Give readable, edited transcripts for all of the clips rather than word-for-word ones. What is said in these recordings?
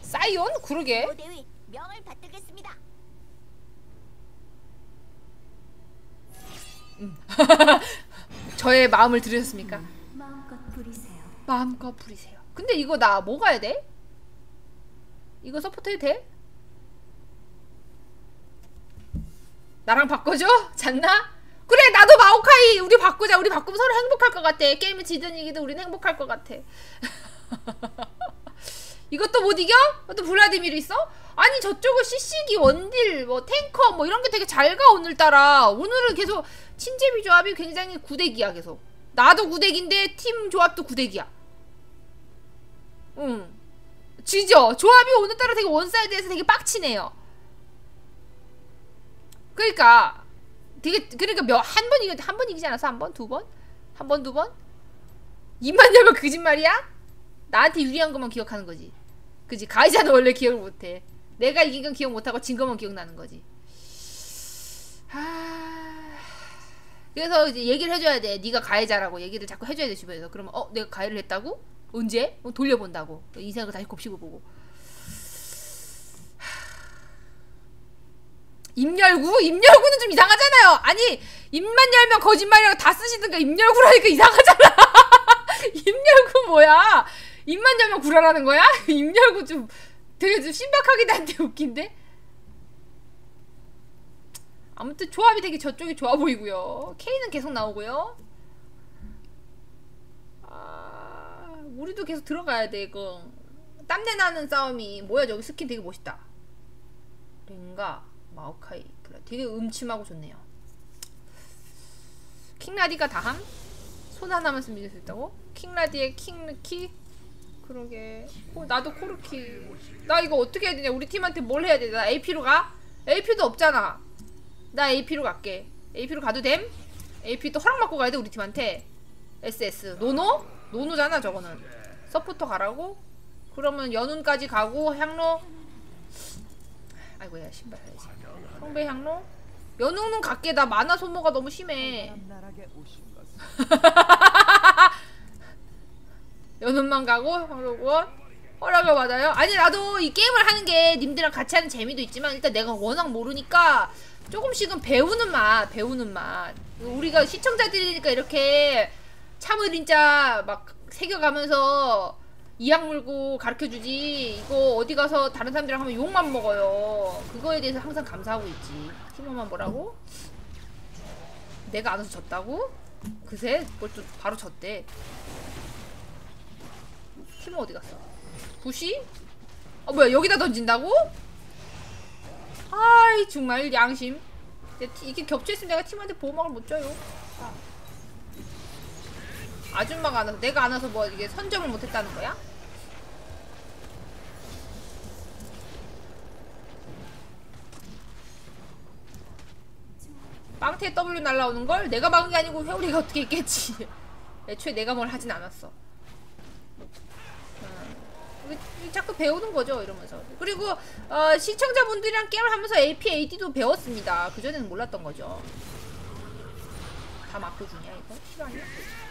사이온? 그러게. 대위 명을 받들겠습니다. 저의 마음을 들으셨습니까? 마음껏 부리세요. 마음껏 부리세요. 근데 이거 나 뭐 가야 돼? 이거 서포트 해도 돼? 나랑 바꿔줘? 잤나? 그래 나도 마오카이 우리 바꾸자. 우리 바꾸면 서로 행복할 것 같아. 게임을 지든 이기든 우리는 행복할 것 같아. 이것도 못 이겨? 또 블라디미르 있어? 아니 저쪽은 CC기 원딜 뭐 탱커 뭐 이런 게 되게 잘 가 오늘따라. 오늘은 계속 친제비 조합이 굉장히 구대기야. 계속 나도 구대기인데 팀 조합도 구대기야. 응 지죠? 조합이 오늘따라 되게 원사이드에서 되게 빡치네요. 그러니까 한 번 이기지 않았어? 한 번? 두 번? 한 번, 두 번? 2만 열면 거짓말이야? 나한테 유리한 것만 기억하는 거지. 그지? 가해자는 원래 기억을 못해. 내가 이긴 건 기억 못하고 진 것만 기억나는 거지. 그래서 이제 얘기를 해줘야 돼. 네가 가해자라고 얘기를 자꾸 해줘야 돼 주변에서. 그러면 내가 가해를 했다고? 언제? 돌려본다고. 인생을 다시 곱씹어보고. 입열구? 입열구는 좀 이상하잖아요. 아니 입만 열면 거짓말이라고 다 쓰시든가 입열구라니까 이상하잖아. 입열구 뭐야? 입만 열면 구라라는 거야? 입열구 좀 되게 좀 신박하긴 한데 웃긴데? 아무튼 조합이 되게 저쪽이 좋아 보이고요. K는 계속 나오고요. 우리도 계속 들어가야 돼 이거. 땀내 나는 싸움이 뭐야. 저기 스킨 되게 멋있다. 랭가 마오카이 되게 음침하고 좋네요. 킹라디가 다함? 손 하나만 쓰면 이길 수 있다고? 킹라디의 킹르키? 그러게. 나도 코르키. 나 이거 어떻게 해야 되냐. 우리 팀한테 뭘 해야 돼. 나 AP로 가? AP도 없잖아. 나 AP로 갈게. AP로 가도 됨? AP 또 허락 받고 가야 돼 우리 팀한테. SS 노노? 노노잖아 저거는. 서포터 가라고? 그러면 연운까지 가고 향로. 아이고야 신발 사야지. 성배 향로? 연운은 갈게. 나 만화 소모가 너무 심해. 연운만 가고 그러고 허락을 받아요? 아니 나도 이 게임을 하는 게 님들이랑 같이 하는 재미도 있지만 일단 내가 워낙 모르니까 조금씩은 배우는 맛. 우리가 시청자들이니까 이렇게 참을 진짜 막 새겨가면서 이악 물고 가르쳐주지. 이거 어디 가서 다른 사람들이랑 하면 욕만 먹어요. 그거에 대해서 항상 감사하고 있지. 팀원만 뭐라고? 내가 안 와서 졌다고? 그새? 뭘 또 바로 졌대. 팀원 어디 갔어? 부시? 뭐야 여기다 던진다고? 아이 정말 양심. 이게 겹쳐있으면 내가 팀한테 보호막을 못 줘요. 아줌마가 안 와서 내가 안 와서 뭐 이게 선점을 못했다는 거야? 빵태에 W 날라오는 걸 내가 막은 게 아니고 회오리가 어떻게 했겠지. 애초에 내가 뭘 하진 않았어. 자꾸 배우는 거죠 이러면서. 그리고 시청자분들이랑 게임을 하면서 AP, AD도 배웠습니다. 그전에는 몰랐던 거죠. 다 맡겨주냐 이거? 실화냐?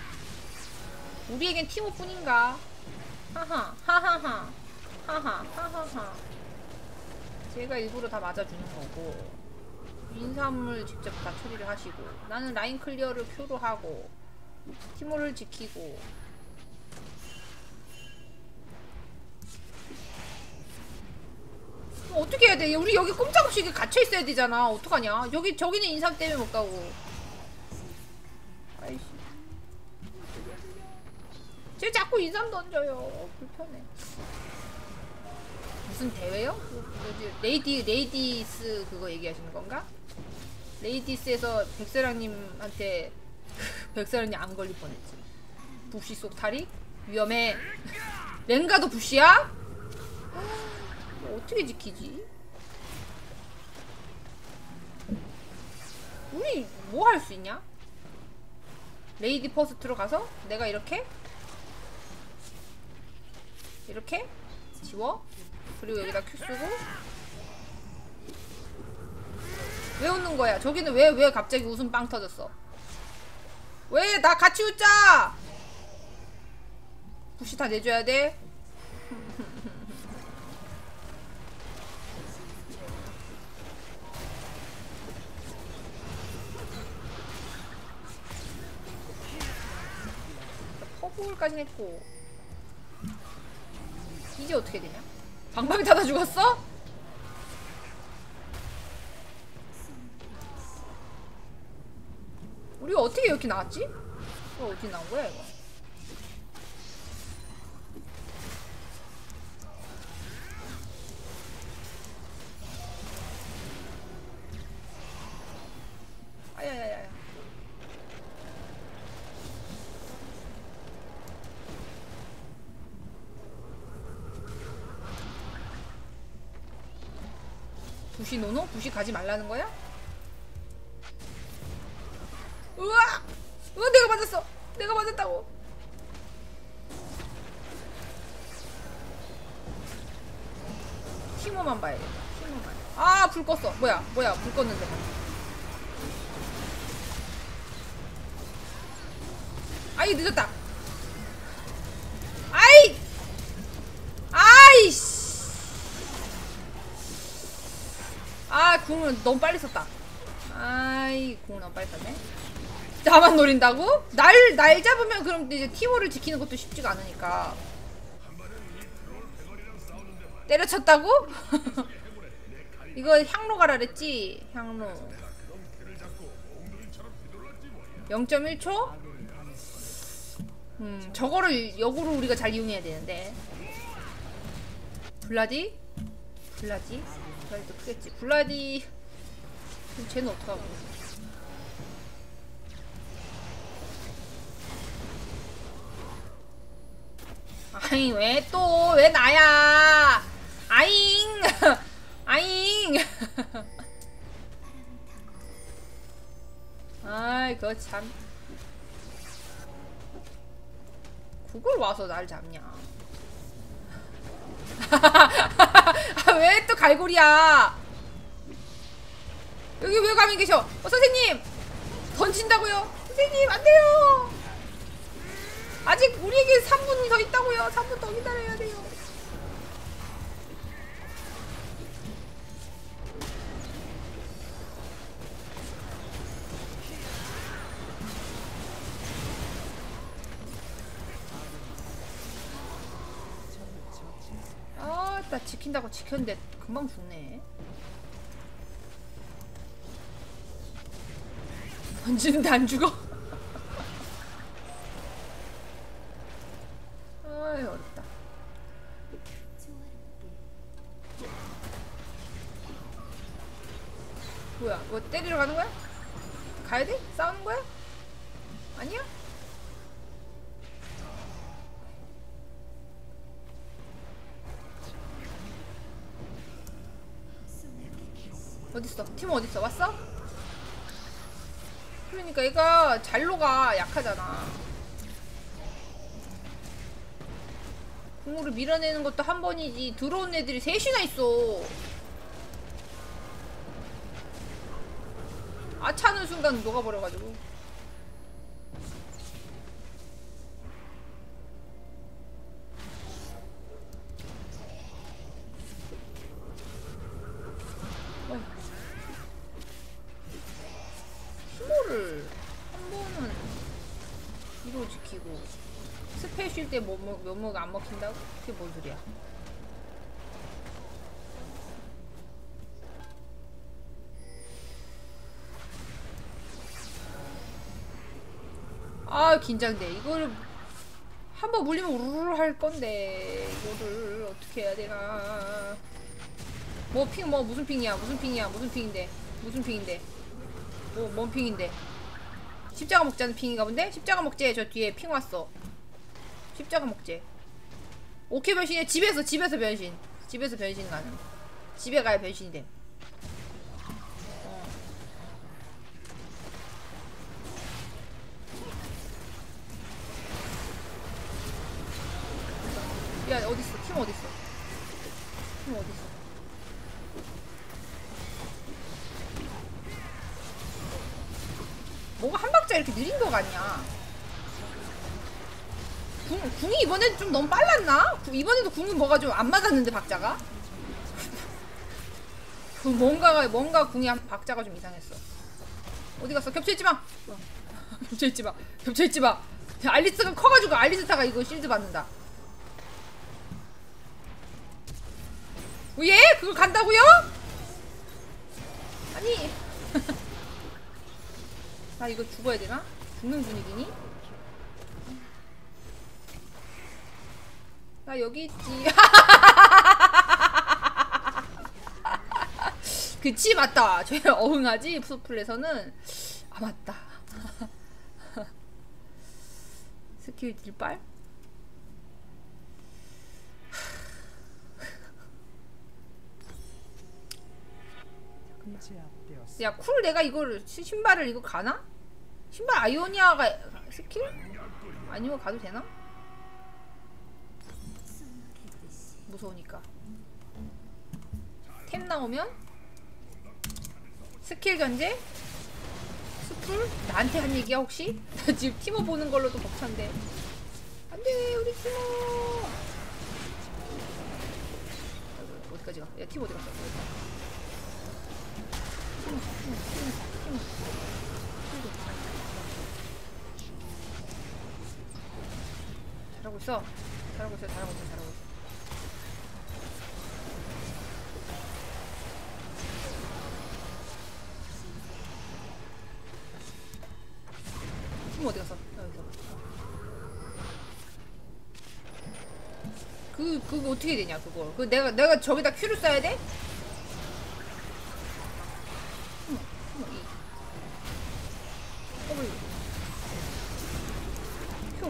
우리에겐 티모뿐인가? 하하 하하하 하하 하하하. 제가 일부러 다 맞아주는 거고 인삼을 직접 다 처리를 하시고 나는 라인 클리어를 큐로 하고 티모를 지키고. 어떻게 해야 돼? 우리 여기 꼼짝없이 갇혀 있어야 되잖아. 어떡하냐? 저기는 인삼 때문에 못 가고. 아이씨. 쟤 자꾸 인삼 던져요. 불편해. 무슨 대회요? 레이디스 그거 얘기하시는 건가? 레이디스에서 백사랑님한테 백사랑님 안 걸릴 뻔했지. 부시 속 탈이? 위험해. 랭가도 부시야? 어떻게 지키지? 우리 뭐 할 수 있냐? 레이디 퍼스트로 가서 내가 이렇게 지워. 그리고 여기다 큐 쓰고. 왜 웃는 거야? 저기는 왜 갑자기 웃음 빵 터졌어? 왜 나 같이 웃자. 부시 다 내줘야 돼. 티골까지 했고. 이제 어떻게 되냐? 방방이 닫아 죽었어? 우리가 어떻게 이렇게 나왔지? 이거 어떻게 나온 거야 이거? 아야야야. 부시 노노? 부시 가지 말라는 거야? 우와! 우와 내가 맞았어! 내가 맞았다고! 티모만 봐야겠다. 티모만. 아 불 껐어. 뭐야 불 껐는데. 아이 늦었다. 아이씨. 아 궁을 너무 빨리 썼다. 아이 궁을 너무 빨리 썼네. 나만 노린다고? 날 잡으면 그럼 이제 티모를 지키는 것도 쉽지가 않으니까. 때려쳤다고? 이거 향로 가라 그랬지? 향로 0.1초? 저거를 역으로 우리가 잘 이용해야 되는데. 블라디도 크겠지. 블라디 쟤는 어떡하고. 아잉 왜 나야. 아잉 아잉. 아이 그거 참. 그걸 와서 날 잡냐. 왜 또 갈고리야. 여기 왜 가만히 계셔. 선생님 던진다고요. 선생님 안돼요. 아직 우리에게 3분이 더 있다고요. 3분 더 기다려야 돼요. 나 지킨다고 지켰는데 금방 죽네. 던지는데 안 죽어? 아이 어렵다. 뭐야 뭐 때리러 가는 거야? 가야 돼? 싸우는 거야? 아니야? 어딨어? 팀 어딨어? 왔어? 그러니까 얘가 잘로가 약하잖아. 궁으로 밀어내는 것도 한 번이지 들어온 애들이 셋이나 있어. 아 차는 순간 녹아버려가지고. 티모를 한 번은 뒤로 지키고 스페 쉴 때 면목 안 먹힌다고? 그게 뭔 소리야? 아 긴장돼. 이거를 한번 물리면 우르르 할 건데 이거를 어떻게 해야 되나. 뭐 핑 뭐 무슨 핑이야 무슨 핑인데 뭔 핑인데. 십자가 먹자는 핑인가 본데? 십자가 먹재. 저 뒤에 핑 왔어. 십자가 먹재. 오케이 변신해. 집에서 변신. 집에서 변신 가능. 집에 가야 변신이 돼. 야 어딨어? 팀 어딨어? 팀 어딨어? 뭐가 한 박자 이렇게 느린 거 같냐? 궁이 이번엔 좀 너무 빨랐나? 이번에도 궁이 뭐가 좀 안 맞았는데 박자가? 뭔가 궁이 한 박자가 좀 이상했어. 어디 갔어? 겹쳐있지 마. 겹쳐있지 마. 알리스가 커가지고 알리스타가 이거 실드 받는다. 예? 그걸 간다고요? 아니 나 이거 죽어야 되나? 죽는 분위기니? 나 여기 있지. 그치 맞다. 저 어흥하지 푸플에서는. 아 맞다. 스킬 딜빨? 야 쿨 내가 이걸 신발을 이거 가나? 신발 아이오니아가 스킬? 아니면 가도 되나? 무서우니까. 템 나오면 스킬 견제? 스풀? 나한테 한 얘기야 혹시? 나 지금 티모 보는 걸로도 벅찬데. 안돼 우리 티모. 어디까지 가? 야 티모 어디 갔어? 잘하고 있어. 잘하고 있어. 잘하고 있어. 잘하고 있어. 어디 갔어? 그거 어떻게 되냐 그거. 그 내가 저기다 큐를 써야 돼? W Q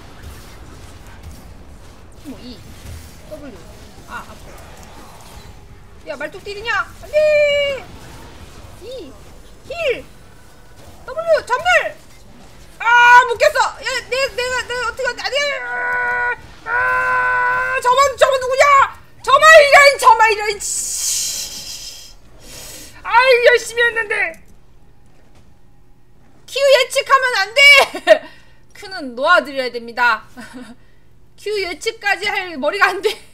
E W 아파. 야 말뚝 뛰느냐? 안돼. E 힐 W 전멸. 아 묶였어. 야 내가 어떻게 아니야. 저만 누구냐? 저만 이런 아이 열심히 했는데. Q 예측하면 안 돼. Q는 놓아드려야 됩니다. Q 예측까지 할 머리가 안 돼.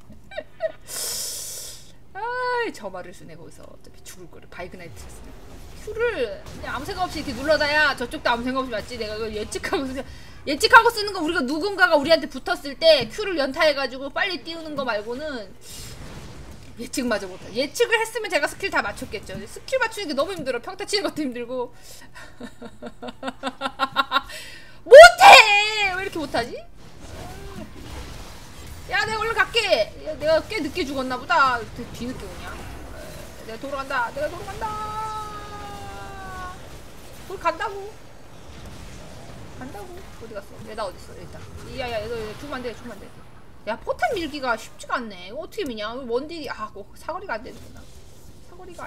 아이 저 말을 쓰네. 거기서 어차피 죽을 거를 바이그나이트 쓰네. Q를 그냥 아무 생각 없이 이렇게 눌러다야 저쪽도 아무 생각 없이 맞지. 내가 그걸 예측하고 쓰는 거. 우리가 누군가가 우리한테 붙었을 때 Q를 연타해가지고 빨리 띄우는 거 말고는 예측마저 못해. 예측을 했으면 제가 스킬 다 맞췄겠죠. 스킬 맞추는 게 너무 힘들어. 평타 치는 것도 힘들고. 못해! 왜 이렇게 못하지? 야 내가 얼른 갈게. 야, 내가 꽤 늦게 죽었나 보다. 뒤늦게 오냐. 내가 돌아간다. 돌 간다고. 어디 갔어? 얘 나 어딨어? 일단 야야 너 죽으면 안 돼. 야 포탄 밀기가 쉽지가 않네. 이거 어떻게 미냐? 원딜이 사거리가 안 되는구나. 사거리가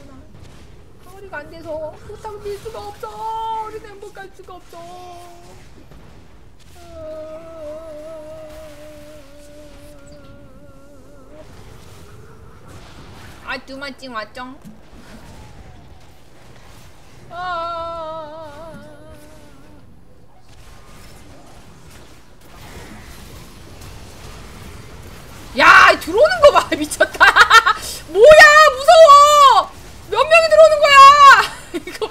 안 돼서 포탄 밀 수가 없어. 우리 행복할 수가 없어. 두만찡 왔쩡. 야 들어오는 거 봐. 미쳤다. 뭐야 무서워. 몇 명이 들어오는 거야. 이거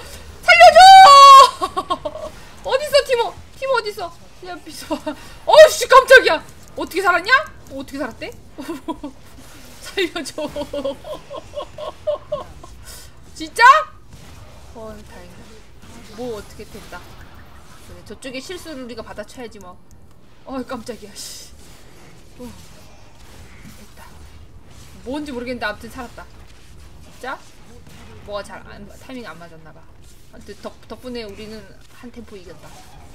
살려줘. 어딨어 티모 어딨어. 야 비서봐. 어우씨 깜짝이야. 어떻게 살았냐? 어떻게 살았대? 살려줘. 진짜? 다행이다. 뭐 어떻게 됐다. 그래, 저쪽에 실수를 우리가 받아쳐야지 뭐. 깜짝이야. 씨. 됐다. 뭔지 모르겠는데 아무튼 살았다. 진짜? 뭐가 타이밍 안 맞았나봐. 아무튼 덕분에 우리는 한 템포 이겼다.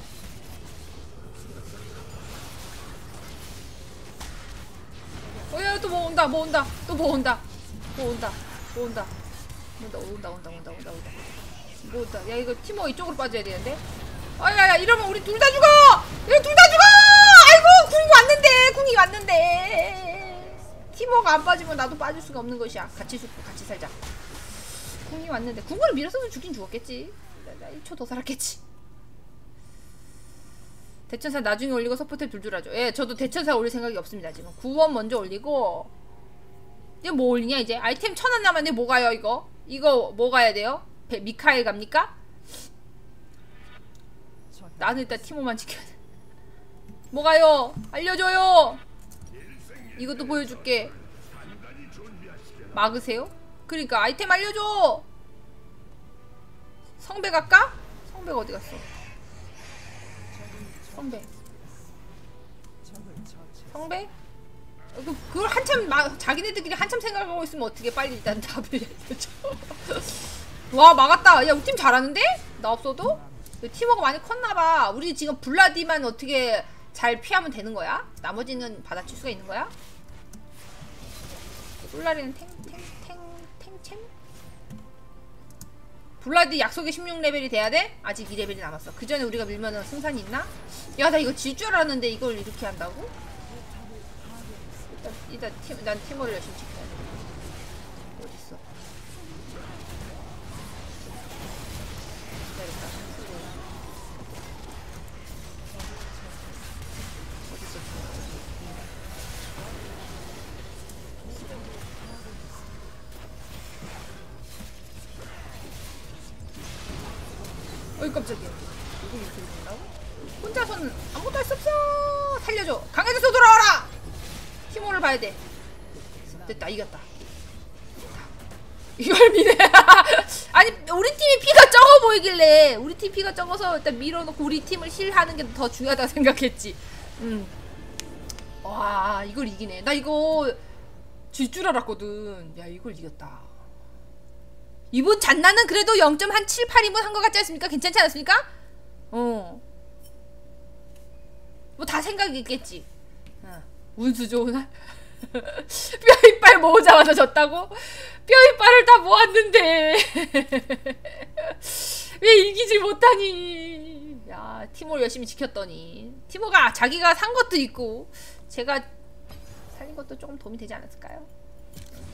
야 또 뭐 온다. 야 이거 티모 이쪽으로 빠져야 되는데. 야야 이러면 우리 둘 다 죽어. 아이고 궁이 왔는데. 티모가 안 빠지면 나도 빠질 수가 없는 것이야. 같이 죽고 같이 살자. 궁이 왔는데 궁을 밀었으면 죽긴 죽었겠지. 나 1초 더 살았겠지. 대천사 나중에 올리고 서포트 둘줄 하죠. 예, 저도 대천사 올릴 생각이 없습니다. 지금 구원 먼저 올리고. 이제 뭐 올리냐 이제. 아이템 1000원 남았는데 뭐 가요 이거? 이거 뭐 가야 돼요? 미카엘 갑니까? 나는 일단 티모만 지켜야 돼. 뭐가요? 알려줘요. 이것도 보여줄게. 막으세요? 그러니까 아이템 알려줘. 성배 갈까? 성배가 어디 갔어? 성배. 성배? 그걸 한참 자기네들끼리 한참 생각하고 있으면 어떻게 빨리 일단 답을 내려줘. 와 막았다. 야 우리 팀 잘하는데? 나 없어도? 팀워크 많이 컸나봐. 우리 지금 블라디만 어떻게 잘 피하면 되는 거야? 나머지는 받아칠 수가 있는 거야? 솔라리는 탱챔? 블라디 약속의 16레벨이 돼야 돼? 아직 2레벨이 남았어. 그 전에 우리가 밀면은 승산이 있나? 야 나 이거 질 줄 알았는데 이걸 이렇게 한다고? 난 팀워를 열심히 지켜야 돼. 어딨어? 기다렸다. 어딨어? 어이 깜짝이야. 이거 이렇게 된다고? 혼자서는 아무것도 할 수 없어. 살려줘. 강해져서 돌아와라. 티모를 봐야 돼. 됐다. 이겼다. 이걸 미네. 아니 우리 팀이 피가 적어 보이길래 우리 팀 피가 적어서 일단 밀어놓고 우리 팀을 힐하는 게 더 중요하다 생각했지. 와 이걸 이기네. 나 이거 질 줄 알았거든. 야 이걸 이겼다. 이번 잔나는 그래도 0.78인분 한 것 같지 않습니까? 괜찮지 않았습니까? 뭐 다 생각이 있겠지. 운수 좋은 날. 뼈 이빨 모으자마자 졌다고? 뼈 이빨을 다 모았는데 왜 이기지 못하니. 야 티모를 열심히 지켰더니 티모가 자기가 산 것도 있고 제가 살린 것도 조금 도움이 되지 않았을까요?